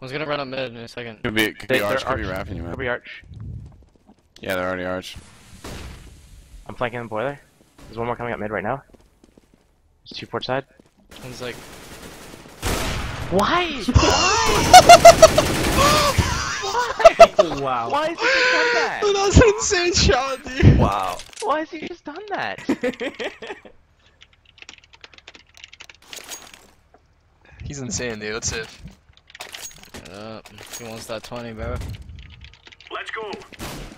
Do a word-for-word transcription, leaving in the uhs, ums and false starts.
One's gonna run up mid in a second. Could be, could They- be they're arch, could be arch. wrapping you, man. Could be arch. Yeah, they're already arch. I'm flanking the boiler. There's one more coming up mid right now. There's two port side. One's like, Why? Why? Wow. Why has he just done that? That's an insane shot, dude. Wow. Why has he just done that? He's insane, dude. Let's see. uh, he wants that twenty, bro. Let's go.